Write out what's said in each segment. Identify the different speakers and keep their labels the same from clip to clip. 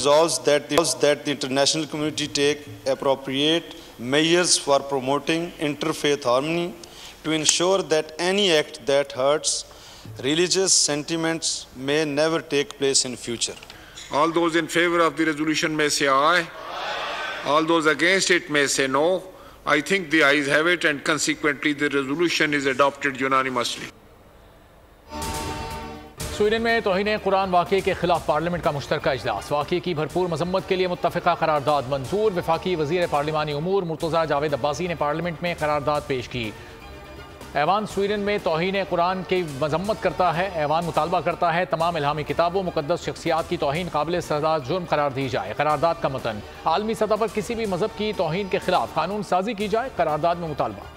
Speaker 1: resolves that the international community take appropriate measures for promoting interfaith harmony to ensure that any act that hurts religious sentiments may never take place in future.
Speaker 2: All those in favor of the resolution may say aye. All those against it may say no. I think the ayes have it, and consequently the resolution is adopted unanimously.
Speaker 3: Sweden में तौहीन कुरान वाक़े के खिलाफ parliament का मुश्तरका इजलास। वाक़े की भरपूर मजम्मत के लिए मुत्तफ़िका करारदाद मंजूर। वफाकी वज़ीर पार्लिमानी उमूर मुर्तज़ा जावेद अब्बासी ने पार्लियामेंट में करारदाद पेश की। ऐवान स्वीडन में तौहीन कुरान की मजम्मत करता है। ऐवान मुतालबा करता है तमाम इल्हामी किताबों मुक़द्दस शख्सियात की तौहीन काबिल सज़ा जुर्म करार दी जाए। करारदाद का मतन आलमी सतह पर किसी भी मजहब की तौहीन के खिलाफ कानून साजी की जाए। करारदाद में मुतालबा।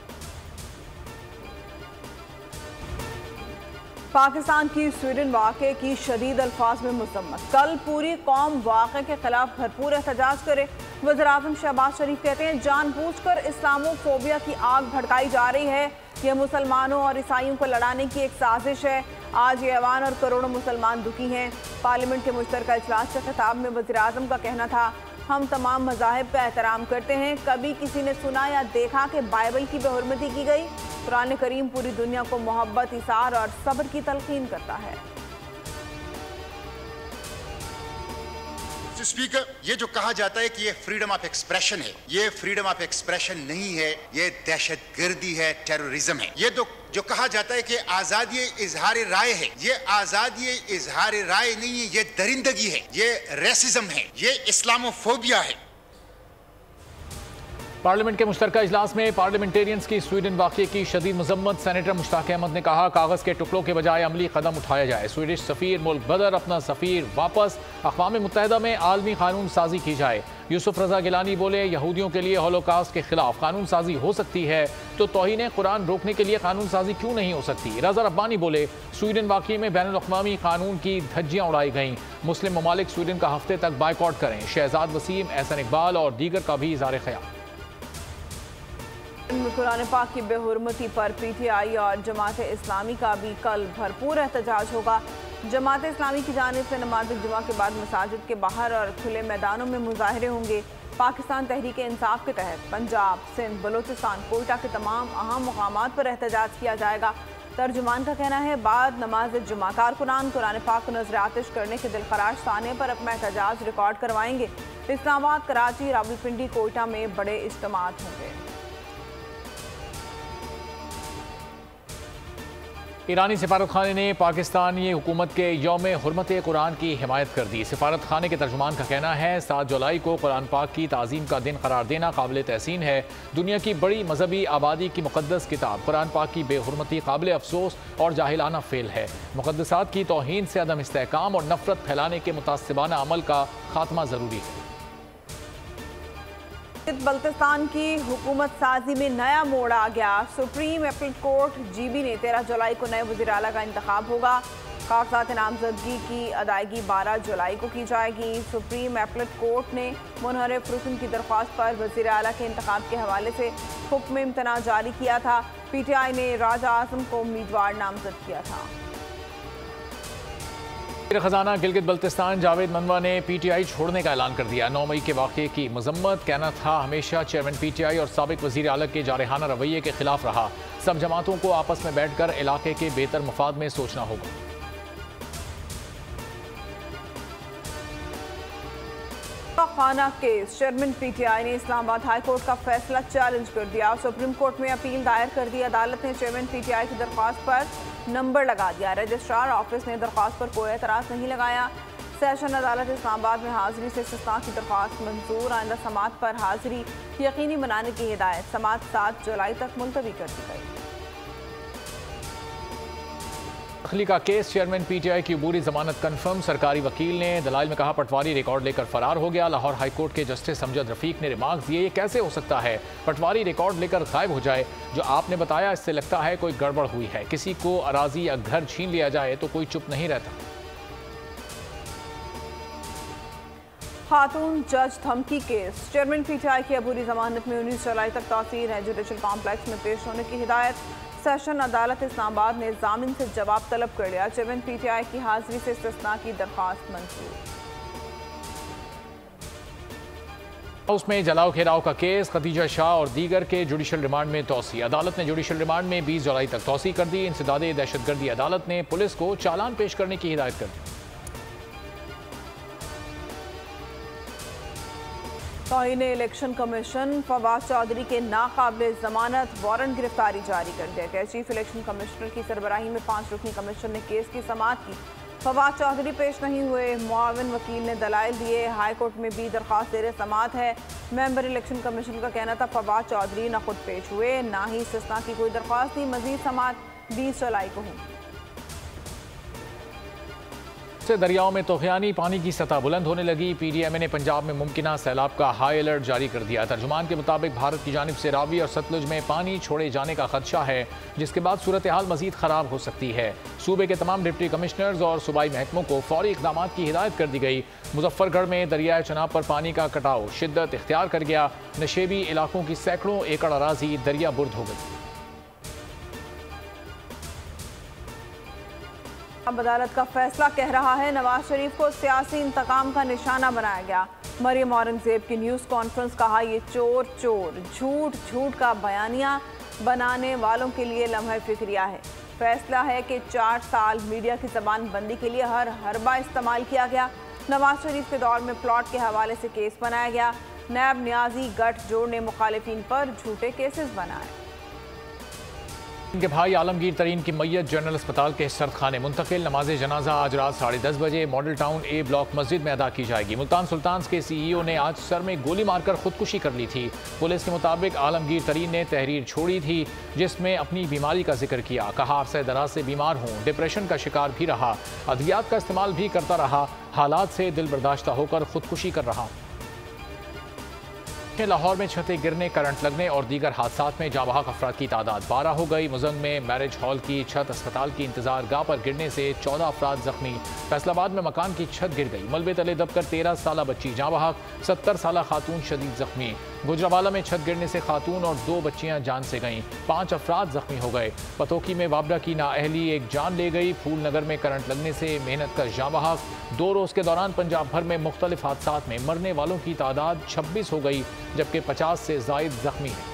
Speaker 4: पाकिस्तान की स्वीडन वाक़े की शदीद अल्फाज में मजम्मत। कल पूरी कौम वाक़े के खिलाफ भरपूर एहतजाज करे। वज़ीर-ए-आज़म शहबाज शरीफ कहते हैं जानबूझकर इस्लामोफोबिया की आग भड़काई जा रही है। यह मुसलमानों और ईसाइयों को लड़ाने की एक साजिश है। आज ये ऐवान और करोड़ों मुसलमान दुखी हैं। पार्लियामेंट के मुश्तरका इजलास के खिताब में वज़ीर-ए-आज़म का कहना था, हम तमाम मज़ाहिब का एहतराम करते हैं। कभी किसी ने सुना या देखा कि बाइबल की बेहुरमती की गई? कुरान करीम पूरी दुनिया को मोहब्बत, इसार और सब्र की तलकीन करता है।
Speaker 5: स्पीकर, ये जो कहा जाता है कि ये फ्रीडम ऑफ एक्सप्रेशन है, ये फ्रीडम ऑफ एक्सप्रेशन नहीं है, ये दहशतगर्दी है, टेररिज्म है। ये तो जो कहा जाता है कि आजादी इजहार राय है, ये आजादी इजहार राय नहीं है, ये दरिंदगी है, ये रेसिज्म है, ये इस्लामोफोबिया है।
Speaker 3: पार्लियामेंट के मुश्तरका इजलास में पार्लियामेंटेरियंस की स्वीडन वाक़े की शदीद मजम्मत। सेनेटर मुश्ताक अहमद ने कहा कागज़ के टुकड़ों के बजाय अमली कदम उठाया जाए। स्वीडिश सफ़ीर मुल्क बदर अपना सफ़ीर वापस। अक़वाम मुत्तहिदा में आलमी कानून साजी की जाए। यूसुफ रज़ा गिलानी बोले यहूदियों के लिए हॉलोकॉस्ट के खिलाफ कानून साजी हो सकती है तो तौहीन कुरान रोकने के लिए कानून साजी क्यों नहीं हो सकती। रज़ा रब्बानी बोले स्वीडन वाक़े में बैनुल अक़वामी कानून की धज्जियाँ उड़ाई गईं। मुस्लिम ममालिक स्वीडन का हफ्ते तक बाइकआउट करें। शहजाद वसीम, एहसन इकबाल और दीगर का भी इज़हार ख़याल।
Speaker 4: कुरान पाक की बेहुरमती पर PTI और जमात इस्लामी का भी कल भरपूर एहतजाज होगा। जमात इस्लामी की जानिब से नमाज जुमा के बाद मसाजिद के बाहर और खुले मैदानों में मुजाहरे होंगे। पाकिस्तान तहरीक इंसाफ के तहत पंजाब, सिंध, बलूचिस्तान, कोयटा के तमाम अहम मुकामात पर एहतजाज किया जाएगा। तर्जुमान का कहना है बाद नमाज जुमा कारकुनान कुरान पाक को नजर आतिश करने के दिलखराश साने पर अपना एहतजाज रिकॉर्ड करवाएंगे। इस्लामाबाद, कराची, रावलपिंडी, कोयटा में बड़े इज्तिमात होंगे।
Speaker 3: ईरानी सिफारत खाने ने पाकिस्तानी हुकूमत के यौम हुर्मत कुरान की हिमायत कर दी। सिफारत खाने के तर्जुमान का कहना है 7 जुलाई को कुरान पाक की ताज़ीम का दिन करार देना काबिल तहसीन है। दुनिया की बड़ी मजहबी आबादी की मुक़द्दस किताब कुरान पाक की बेहुरमती काबिल अफसोस और जाहिलाना फेल है। मुक़द्दसात की तौहीन से अदम इस्तेहकाम और नफरत फैलाने के मुतासिबाना अमल का खात्मा ज़रूरी है।
Speaker 4: बल्तिस्तान की हुकूमत साजी में नया मोड़ आ गया। सुप्रीम अपील कोर्ट GB ने 13 जुलाई को नए वज़ीर आला का इंतखाब होगा। कागजात नामजदगी की अदायगी 12 जुलाई को की जाएगी। सुप्रीम अपील कोर्ट ने मुनहरिफ रुकन की दरख्वास्त पर वज़ीर आला के इंतखाब के हवाले से हुक्म इम्तना जारी किया था। PTI ने राजा आज़म को उम्मीदवार नामजद किया था।
Speaker 3: खजाना गिलगित बल्तिस्तान जावेद मनवा ने PTI छोड़ने का ऐलान कर दिया। 9 मई के वाक़े की मजम्मत। कहना था हमेशा चेयरमैन PTI और साबिक वज़ीर आला के जारहाना रवैये के खिलाफ रहा। सब जमातों को आपस में बैठकर इलाके के बेहतर मफाद में सोचना होगा।
Speaker 4: खाना केस चेयरमैन PTI ने इस्लामाबाद हाई कोर्ट का फैसला चैलेंज कर दिया। सुप्रीम कोर्ट में अपील दायर कर दी। अदालत ने चेयरमैन PTI की दरख्वास्त पर नंबर लगा दिया। रजिस्ट्रार ऑफिस ने दरख्वास्त पर कोई एतराज़ नहीं लगाया। सेशन अदालत इस्लामाबाद में हाजिरी से इस्तिस्ना की दरख्वास्त मंजूर। आइंदा समात पर हाजिरी यकीनी बनाने की हिदायत। समात 7 जुलाई तक मुलतवी कर दी गई।
Speaker 3: दखली का केस चेयरमैन PTI की अबूरी जमानत कन्फर्म। सरकारी वकील ने दलाइल में कहा पटवारी रिकॉर्ड लेकर फरार हो गया। लाहौर हाई कोर्ट के जस्टिस अमजद रफीक ने रिमार्क दिए ये कैसे हो सकता है पटवारी रिकॉर्ड लेकर गायब हो जाए। जो आपने बताया इससे लगता है कोई गड़बड़ हुई है। किसी को अराजी या घर छीन लिया जाए तो कोई चुप नहीं रहता।
Speaker 4: खातून जज धमकी केस चेयरमैन PTI की अबूरी जमानत में 19 जुलाई तक तासीर है। जुडिशल कॉम्प्लेक्स में पेश होने की हिदायत। सेशन अदालत इस्लामाबाद ने जामिन से जवाब तलब कर लिया। चेयरमैन PTI की हाजिरी से इस्तिस्ना की दरख्वास्त मंजूर।
Speaker 3: उसमें जलाओ घेराव का केस, खदीजा शाह और दीगर के जुडिशल रिमांड में तोसी। अदालत ने जुडिशल रिमांड में 20 जुलाई तक तोसी कर दी। इंसदादे दहशतगर्दी अदालत ने पुलिस को चालान पेश करने की हिदायत कर दी।
Speaker 4: तौहीन इलेक्शन कमीशन फवाद चौधरी के नाकाबिल जमानत वारंट गिरफ्तारी जारी कर दिया गया। चीफ इलेक्शन कमिश्नर की सरबराही में 5 रुकनी कमीशन ने केस की समाअत की। फवाद चौधरी पेश नहीं हुए। मुआविन वकील ने दलाइल दिए। हाई कोर्ट में भी दरख्वास्त ज़ेर समाअत है। मेंबर इलेक्शन कमीशन का कहना था फवाद चौधरी न खुद पेश हुए, ना ही इस्तिस्ना की कोई दरख्वास्त थी। मजीद समाअत 20 जुलाई को हुई।
Speaker 3: दरियाओं में तूफ़ानी पानी की सतह बुलंद होने लगी। PDMA ने पंजाब में मुमकिना सैलाब का हाई अलर्ट जारी कर दिया। तर्जुमान के मुताबिक भारत की जानिब से रावी और सतलुज में पानी छोड़े जाने का खदशा है, जिसके बाद सूरत हाल मजीद ख़राब हो सकती है। सूबे के तमाम डिप्टी कमिश्नर्स और सूबाई महकमों को फौरी इक़दाम की हिदायत कर दी गई। मुजफ्फरगढ़ में दरियाए चनाब पर पानी का कटाव शिद्दत इख्तियार कर गया। नशेबी इलाकों की सैकड़ों एकड़ अराजी दरिया बुर्द हो गई।
Speaker 4: अब अदालत का फैसला कह रहा है नवाज शरीफ को सियासी इंतकाम का निशाना बनाया गया। मरियम औरंगजेब की न्यूज़ कॉन्फ्रेंस, कहा ये चोर चोर, झूठ झूठ का बयानिया बनाने वालों के लिए लम्हे फिक्रिया है। फैसला है कि 4 साल मीडिया की जबान बंदी के लिए हर हरबा इस्तेमाल किया गया। नवाज शरीफ के दौर में प्लॉट के हवाले से केस बनाया गया। नैब न्याजी गठजोड़ ने मुखालिफिन पर झूठे केसेस बनाए।
Speaker 3: इनके भाई आलमगीर तरीन की मैयत जनरल अस्पताल के सरदखाने मुंतकिल। नमाज जनाजा आज रात 10:30 बजे मॉडल टाउन A ब्लॉक मस्जिद में अदा की जाएगी। मुल्तान सुल्तान्स के CEO ने आज सर में गोली मारकर खुदकुशी कर ली थी। पुलिस के मुताबिक आलमगीर तरीन ने तहरीर छोड़ी थी जिसमें अपनी बीमारी का जिक्र किया। कहा अरसे दराज से बीमार हूँ, डिप्रेशन का शिकार भी रहा, अद्वियात का इस्तेमाल भी करता रहा, हालात से दिल बर्दाश्ता होकर खुदकुशी कर रहा हूँ। लाहौर में छतें गिरने, करंट लगने और दीगर हादसात में जाँ बहक अफराद की तादाद 12 हो गई। मुजंग में मैरिज हॉल की छत अस्पताल की इंतजार गाह पर गिरने से 14 अफराद जख्मी। फैसलाबाद में मकान की छत गिर गई, मलबे तले दबकर 13 साला बच्ची जाँ बहक, 70 साला खातून शदीद जख्मी। गुजरावाला में छत गिरने से खातून और 2 बच्चियां जान से गईं, 5 अफराद जख्मी हो गए। पतोकी में वाबरा की नाअहली एक जान ले गई। फूल नगर में करंट लगने से मेहनत का जाँ बहक। 2 रोज़ के दौरान पंजाब भर में मुख्तलिफ हादसात में मरने वालों की तादाद 26 हो गई, जबकि 50 से ज़ायद जख्मी हैं।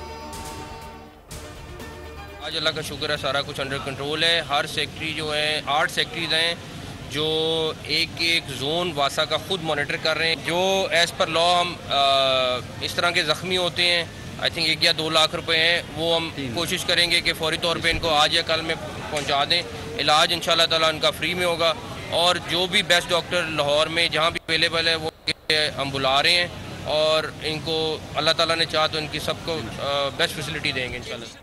Speaker 6: आज अल्लाह का शुक्र है, सारा कुछ अंडर कंट्रोल है। हर सेक्टरी जो है, 8 सेक्टरीज हैं जो एक जोन वासा का खुद मॉनिटर कर रहे हैं। जो एज़ पर लॉ हम इस तरह के ज़ख्मी होते हैं, आई थिंक 1 या 2 लाख रुपए हैं, वो हम कोशिश करेंगे कि फौरी तौर पे इनको आज या कल में पहुंचा दें। इलाज इंशाल्लाह ताला उनका फ्री में होगा और जो भी बेस्ट डॉक्टर लाहौर में जहां भी अवेलेबल है वो हम बुला रहे हैं और इनको अल्लाह ताला ने चाहा तो इनकी सबको बेस्ट फैसिलिटी देंगे इंशाल्लाह।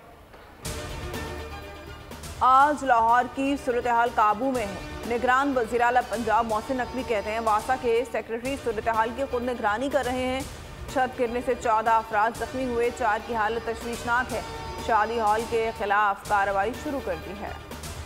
Speaker 4: आज लाहौर की सूरत हाल काबू में है। निगरान वज़ीर आला पंजाब मोहसिन नकवी कहते हैं वासा के सेक्रेटरी सूरत हाल की खुद निगरानी कर रहे हैं। छत गिरने से 14 अफराद जख्मी हुए, 4 की हालत तशवीशनाक है। शादी हॉल के खिलाफ कार्रवाई शुरू कर दी है।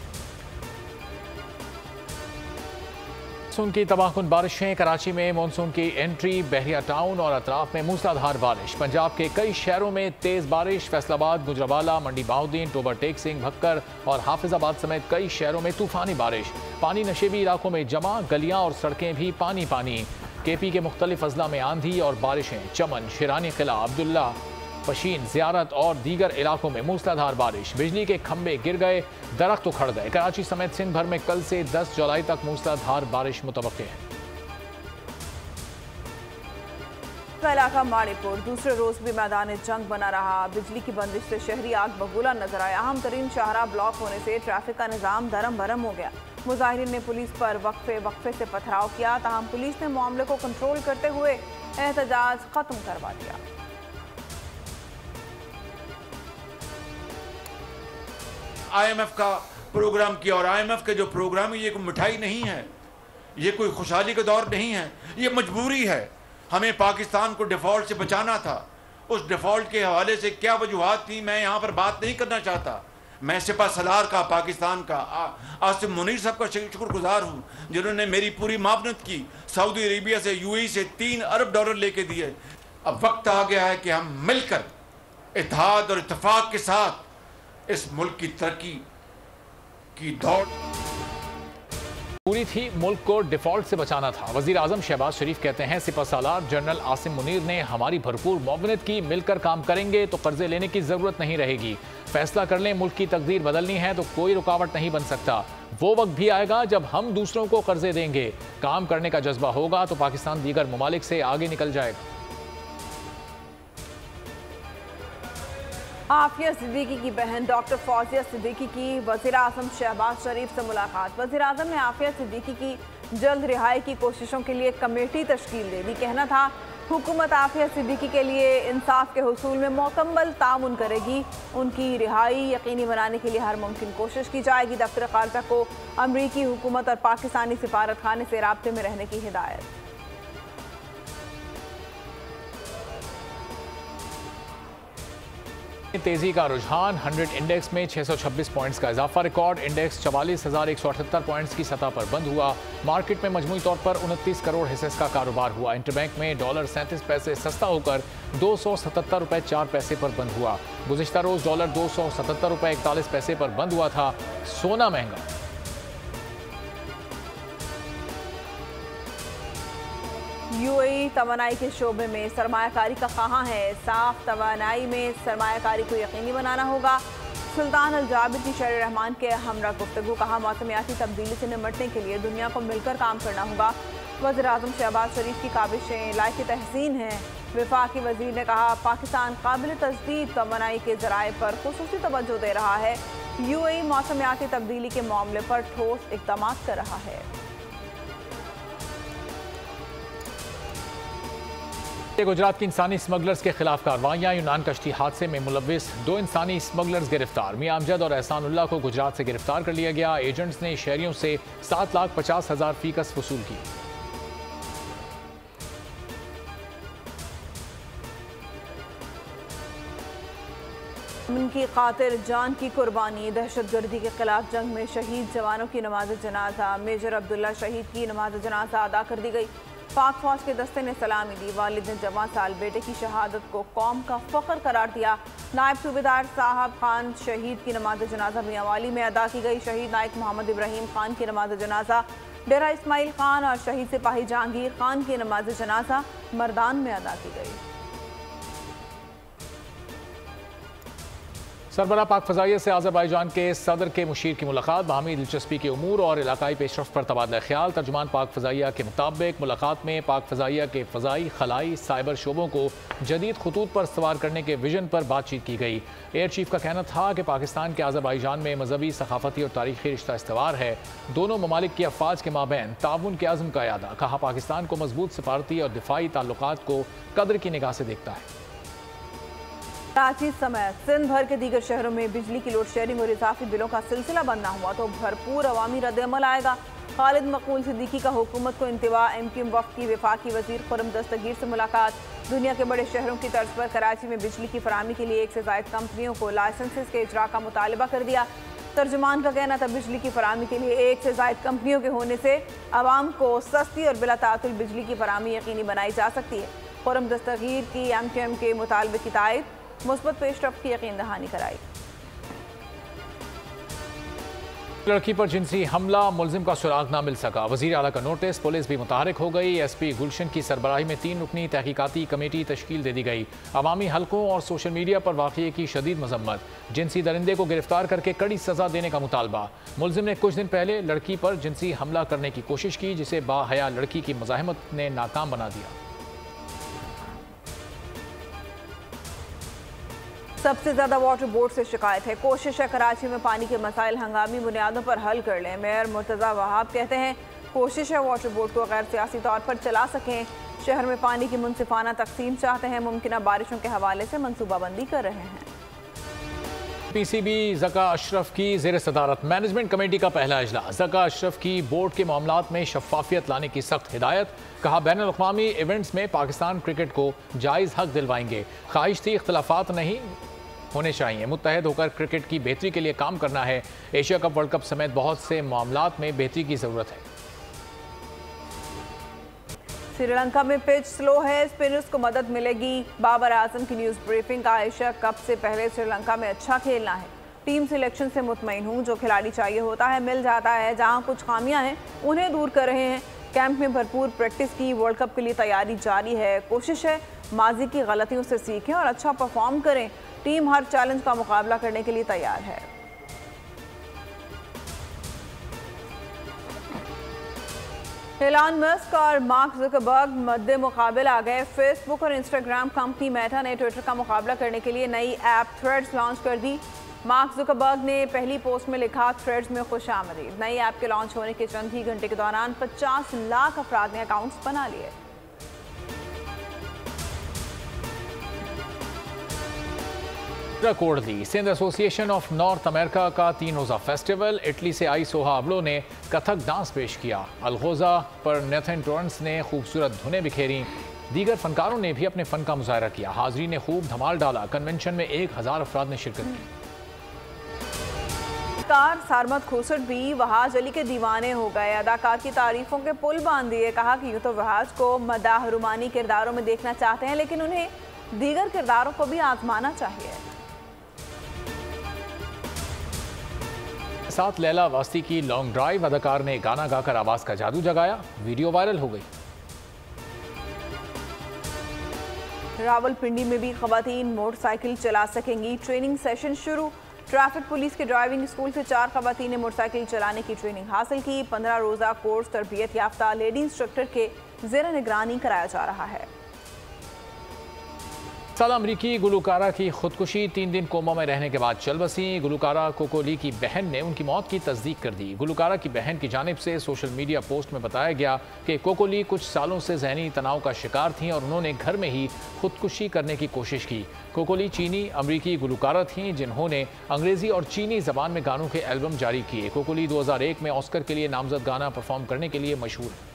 Speaker 3: मानसून की तबाहकुन बारिशें, कराची में मानसून की एंट्री, बहरिया टाउन और अतराफ में मूसलाधार बारिश। पंजाब के कई शहरों में तेज़ बारिश। फैसलाबाद, गुजरावाला, मंडी बाउद्दीन, टोबर टेक सिंह, भक्कर और हाफिजाबाद समेत कई शहरों में तूफानी बारिश। पानी नशेबी इलाकों में जमा, गलियां और सड़कें भी पानी पानी। KP के मुख्तलिफ अजला में आंधी और बारिशें। चमन, शिरानी किला, अब्दुल्ला, पशीन, ज़ियारत और दीगर इलाकों में मूसलाधार बारिश। बिजली के खंभे गिर गए, दरख्त उखड़ गए। कराची समेत सिंध भर में कल से 10 जुलाई तक मूसलाधार बारिश मुतवक्के है।
Speaker 4: इलाका माड़ीपुर दूसरे रोज भी मैदान जंग बना रहा। बिजली की बंदिश से शहरी आग बबूला नजर आया। अहम तरीन शाहराह ब्लॉक होने से ट्रैफिक का निजाम दरम भरम हो गया। मुजाहिरीन ने पुलिस पर वक्फे से पथराव किया, ताहम पुलिस ने मामले को कंट्रोल करते हुए एहतजाज खत्म करवा दिया।
Speaker 7: IMF का प्रोग्राम किया और IMF के जो प्रोग्राम है ये कोई मिठाई नहीं है, ये कोई खुशहाली का दौर नहीं है, ये मजबूरी है। हमें पाकिस्तान को डिफॉल्ट से बचाना था। उस डिफॉल्ट के हवाले से क्या वजूहात थी मैं यहाँ पर बात नहीं करना चाहता। मैं सिपा सलार का, पाकिस्तान का, आसिम मुनीर साहब का शुक्रगुजार हूँ जिन्होंने मेरी पूरी मावनत की। सऊदी अरेबिया से, UAE से $3 अरब लेके दिए। अब वक्त आ गया है कि हम मिलकर इत्तेहाद और इत्तेफाक के साथ इस मुल्क की तरक्की की दौड़
Speaker 3: पूरी थी मुल्क को डिफॉल्ट से बचाना था। वजीर आजम शहबाज शरीफ कहते हैं सिपह सालार जनरल आसिम मुनीर ने हमारी भरपूर मुआवनत की, मिलकर काम करेंगे तो कर्जे लेने की जरूरत नहीं रहेगी। फैसला कर लें मुल्क की तकदीर बदलनी है तो कोई रुकावट नहीं बन सकता। वो वक्त भी आएगा जब हम दूसरों को कर्जे देंगे। काम करने का जज्बा होगा तो पाकिस्तान दीगर ममालिक से आगे निकल जाएगा।
Speaker 4: आफिया सिद्दीकी की बहन डॉक्टर फौजिया सिद्दीकी की वज़ीर आज़म शहबाज शरीफ से मुलाकात। वज़ीर आज़म ने आफिया सिद्दीकी की जल्द रिहाई की कोशिशों के लिए कमेटी तश्कील दे दी। कहना था हुकूमत आफिया सिद्दीकी के लिए इंसाफ के हुसूल में मुकम्मल ताउन करेगी। उनकी रिहाई यकीनी बनाने के लिए हर मुमकिन कोशिश की जाएगी। दफ्तर खारजा को अमरीकी हुकूमत और पाकिस्तानी सिफारत खाने से राब्ते में रहने की हिदायत।
Speaker 3: तेजी का रुझान 100 इंडेक्स में 626 पॉइंट्स का इजाफा। रिकॉर्ड इंडेक्स 44,178 पॉइंट्स की सतह पर बंद हुआ। मार्केट में मजमूई तौर पर 29 करोड़ हिस्सेस का कारोबार हुआ। इंटरबैंक में डॉलर 37 पैसे सस्ता होकर 277 रुपए 4 पैसे पर बंद हुआ। गुज़िश्ता रोज डॉलर 277 रुपए 41 पैसे पर बंद हुआ था। सोना महंगा।
Speaker 4: यूएई तवानाई के शोबे में सरमायाकारी का कहाँ है। साफ तवानाई में सरमायाकारी को यकीनी बनाना होगा। सुल्तान अल जाबिर की शहर रहमान के हमरा गुफ्तगू। कहा मौसमियाती तब्दीली से निमटने के लिए दुनिया को मिलकर काम करना होगा। वज़ीर आज़म शहबाज शरीफ की काबिशें लायक तहसीन हैं। वफाकी वज़ीर ने कहा पाकिस्तान काबिल तस्दीक तवानाई के ज़राए पर खुसूसी तवज्जो दे रहा है। यूएई मौसमियाती तब्दीली के मामले पर ठोस इक़दाम कर रहा है।
Speaker 3: गुजरात की इंसानी स्मगलर्स के खिलाफ कार्रवाइयां। यूनान कश्ती हादसे में मुलविस 2 इंसानी स्मगलर्स गिरफ्तार। मियां अमजद और एहसानुल्लाह को गुजरात से गिरफ्तार कर लिया गया। एजेंट्स ने शहरियों से 7,50,000 फीकस वसूल की।
Speaker 4: उनकी खातिर जान की कुर्बानी। दहशतगर्दी के खिलाफ जंग में शहीद जवानों की नमाज जनाजा। मेजर अब्दुल्ला शहीद की नमाज जनाजा अदा कर दी गई। पाक फौज के दस्ते ने सलामी दी। वालिद ने जवां साल बेटे की शहादत को कौम का फख्र करार दिया। नायब सूबेदार साहब खान शहीद की नमाज जनाजा मियांवाली में अदा की गई। शहीद नायक मोहम्मद इब्राहिम खान की नमाज जनाजा डेरा इस्माइल खान और शहीद सिपाही जहांगीर खान की नमाज जनाजा मर्दान में अदा की गई।
Speaker 3: सरबराह पाक फ़ज़ाइया से आज़रबाईजान के सदर के मुशीर की मुलाकात। बाहमी दिलचस्पी के उमूर और इलाकाई पेशरफ्त पर तबादला ख्याल। तर्जुमान पाक फ़ज़ाइया के मुताबिक मुलाकात में पाक फ़ज़ाइया के फ़ज़ाई, खलाई, साइबर शोबों को जदीद खतूत पर सवार करने के विजन पर बातचीत की गई। एयर चीफ का कहना था कि पाकिस्तान के आज़रबाईजान में मजहबी, सकाफती और तारीखी रिश्ता इस्तवार है। दोनों ममालिक की अफवाज के माबैन ताउन के अज़्म का यादा। कहा पाकिस्तान को मजबूत सफारती और दिफाई ताल्लुकात को कदर की निगाह से देखता है।
Speaker 4: कराची समेत सिंध भर के दीगर शहरों में बिजली की लोड शेयरिंग और इजाफी बिलों का सिलसिला बंद न हुआ तो भरपूर अवामी रद्द-ए-अमल आएगा। खालिद मकबूल सिद्दीकी का हुकूमत को इंतवा। MQM वफ़द की वफाकी वज़ीर खुर्रम दस्तगीर से मुलाकात। दुनिया के बड़े शहरों की तर्ज पर कराची में बिजली की फराहमी के लिए 1 से ज़ायद कंपनियों को लाइसेंसेस के इजरा का मुतालबा कर दिया। तर्जुमान का कहना था बिजली की फराहमी के लिए 1 से ज़ायद कंपनियों के होने से आवाम को सस्ती और बिला तातुल बिजली की फराहमी यकीनी बनाई जा सकती है। खुर्रम दस्तगीर की MQM के मुतालबे की तायद मुस्बत पेशरफ्त की यकीन दहानी कराई।
Speaker 3: लड़की पर जिनसी हमला, मुलजिम का सुराग ना मिल सका। वज़ीर आला का नोटिस। पुलिस भी मुतहरिक हो गई। SP गुलशन की सरबराही में 3 रुकनी तहकीकाती कमेटी तश्कील दे दी गई। अवामी हलकों और सोशल मीडिया पर वाक़ये की शदीद मजम्मत। जिनसी दरिंदे को गिरफ्तार करके कड़ी सजा देने का मुतालबा। मुलजिम ने कुछ दिन पहले लड़की पर जिनसी हमला करने की कोशिश की जिसे बाहया लड़की की मुज़ाहमत ने नाकाम बना दिया।
Speaker 4: सबसे ज्यादा वाटर बोर्ड से शिकायत है। कोशिश है कराची में पानी के मसाइल हंगामी बुनियादों पर हल कर लें। मेयर मुर्तज़ा वहाब कहते हैं कोशिश है वाटर बोर्ड को गैर सियासी तौर पर चला सकें। शहर में पानी की मुनसिफाना तकसीम चाहते हैं। मुमकिन बारिशों के हवाले से मनसूबाबंदी कर रहे हैं।
Speaker 3: PCB ज़का अशरफ की ज़ेर सदारत मैनेजमेंट कमेटी का पहला इजलास। ज़का अशरफ की बोर्ड के मामलात में शफाफियत लाने की सख्त हिदायत। कहा बैनुल-अक़वामी इवेंट्स में पाकिस्तान क्रिकेट को जायज़ हक दिलवाएंगे। ख्वाहिश थी, इख्तलाफात नहीं होने चाहिए। मुत्तहद होकर क्रिकेट की बेहतरी के लिए काम करना है। एशिया कप, वर्ल्ड कप समेत बहुत से मामलात में बेहतरी की ज़रूरत है।
Speaker 4: श्रीलंका में पिच स्लो है, स्पिनर्स को मदद मिलेगी। बाबर आजम की न्यूज़ ब्रीफिंग का एशिया कप से पहले श्रीलंका में अच्छा खेलना है। टीम सिलेक्शन से मुतमईन हूँ, जो खिलाड़ी चाहिए होता है मिल जाता है, जहाँ कुछ खामियां हैं उन्हें दूर कर रहे हैं। कैंप में भरपूर प्रैक्टिस की, वर्ल्ड कप के लिए तैयारी जारी है। कोशिश है माजी की गलतियों से सीखें और अच्छा परफॉर्म करें। टीम हर चैलेंज का मुकाबला करने के लिए तैयार है। एलन मस्क और मार्क जुकरबर्ग मद्दे मुकाबले आ गए। फेसबुक और इंस्टाग्राम कंपनी मेटा ने ट्विटर का मुकाबला करने के लिए नई ऐप थ्रेड्स लॉन्च कर दी। मार्क जुकरबर्ग ने पहली पोस्ट में लिखा, थ्रेड्स में खुशामदीद। नई ऐप के लॉन्च होने के चंद ही घंटे के दौरान 50 लाख अफराद ने अकाउंट्स बना लिए।
Speaker 3: कोडली Sindh association of North America का 3 रोज़ा फेस्टिवल। इटली से आई सोहा अबलो ने कथक डांस पेश किया। अलगोजा पर नेथन टॉरेंस ने खूबसूरत धुनें बिखेरी। दीगर फनकारों ने भी अपने फन का मुजाहरा किया। हाजरीन ने खूब धमाल डाला। कन्वेंशन में 1000 अफराद ने शिरकत की।
Speaker 4: अदाकार सारमद खोसट भी वहाज अली के दीवाने हो गए। अदाकार की तारीफों के पुल बांध दिए। कहा कि यूं तो वहाज को मदाह रुमानी किरदारों में देखना चाहते हैं, लेकिन उन्हें दीगर किरदारों को भी आजमाना चाहिए।
Speaker 3: साथ लैला वास्ती की लॉन्ग ड्राइव। अदाकार ने गाना गाकर आवाज का जादू जगाया। वीडियो वायरल हो गई।
Speaker 4: रावलपिंडी में भी खवातीन मोटरसाइकिल चला सकेंगी। ट्रेनिंग सेशन शुरू। ट्रैफिक पुलिस के ड्राइविंग स्कूल से 4 खवातीन ने मोटरसाइकिल चलाने की ट्रेनिंग हासिल की। 15 रोज़ा कोर्स तरबियत याफ्ता लेडी इंस्ट्रक्टर के ज़ेर निगरानी कराया जा रहा है।
Speaker 3: साला अमरीकी गुलकारा की खुदकुशी। 3 दिन कोमा में रहने के बाद चल बसी। गुलकारा कोकोली की बहन ने उनकी मौत की तस्दीक कर दी। गुलकारा की बहन की जानिब से सोशल मीडिया पोस्ट में बताया गया कि कोकोली कुछ सालों से जहनी तनाव का शिकार थीं और उन्होंने घर में ही खुदकुशी करने की कोशिश की। कोकोली चीनी अमरीकी गुलकारा थीं जिन्होंने अंग्रेज़ी और चीनी ज़बान में गानों के एल्बम जारी किए। कोकोली 2001 में ऑस्कर के लिए नामजद गाना परफॉर्म करने के लिए मशहूर है।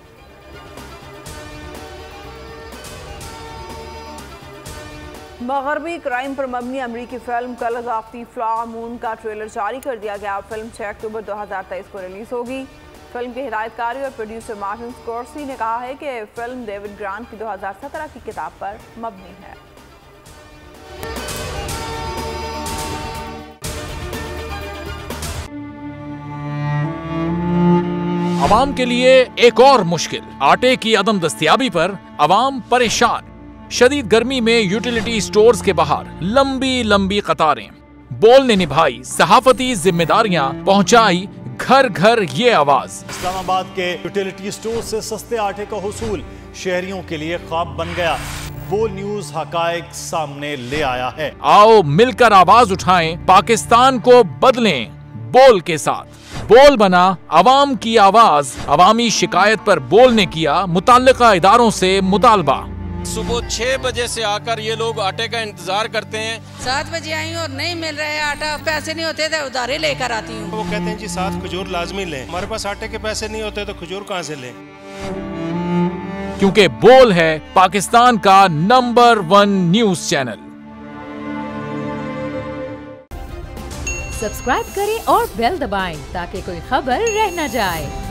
Speaker 4: मगरबी क्राइम पर मबनी अमरीकी film colours of the flower moon का ट्रेलर जारी कर दिया गया। फिल्म 6 अक्टूबर 2023 को रिलीज होगी। फिल्म के हिदायतकारी और प्रोड्यूसर मार्टिन स्कॉर्सेज़ी ने कहा है कि फिल्म डेविड ग्रांट की 2017 की किताब पर मबनी है।
Speaker 3: अवाम के लिए एक और मुश्किल। आटे की अदम दस्तयाबी पर अवाम परेशान। शदीद गर्मी में यूटिलिटी स्टोर्स के बाहर लंबी लंबी कतारें। बोल ने निभाई सहाफती जिम्मेदारियां, पहुंचाई घर घर ये आवाज।
Speaker 8: इस्लामाबाद के यूटिलिटी स्टोर से सस्ते आटे का हुसूल शहरियों के लिए ख्वाब बन गया। बोल न्यूज हकायक सामने ले आया है।
Speaker 3: आओ मिलकर आवाज उठाएं, पाकिस्तान को बदलें बोल के साथ। बोल बना अवाम की आवाज। अवामी शिकायत पर बोल ने किया मुताल्लिका इदारों से मुतालबा।
Speaker 9: सुबह 6 बजे से आकर ये लोग आटे का इंतजार करते हैं।
Speaker 10: 7 बजे आई और नहीं मिल रहा है आटा। पैसे नहीं होते तो उधारे लेकर आती हूँ।
Speaker 11: वो कहते हैं जी 7 खजूर लाजमी लें। हमारे पास आटे के पैसे नहीं होते तो खजूर कहाँ से लें?
Speaker 3: क्योंकि बोल है पाकिस्तान का नंबर 1 न्यूज चैनल।
Speaker 12: सब्सक्राइब करें और बेल दबाएं ताकि कोई खबर रह न जाए।